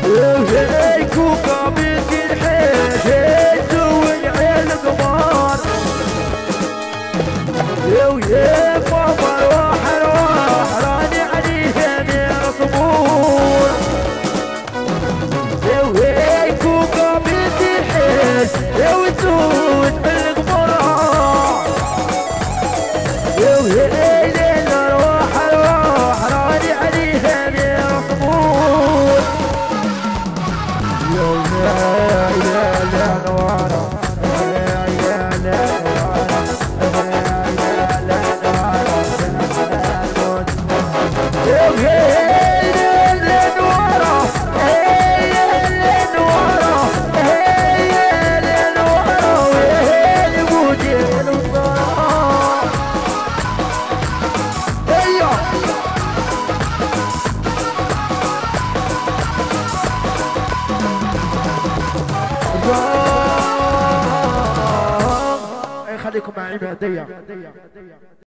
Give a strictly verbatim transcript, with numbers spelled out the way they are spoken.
هيك وقابلت الحيل هيك والعين قمار ويا بابا روح روح راني عليها من صبور وهيك وقابلت الحيل وتزود بالقمار وهي ليل روح روح راني عليها من صبور يا يا يا نوارة يا يا يا نوارة خليكم معي بهدية.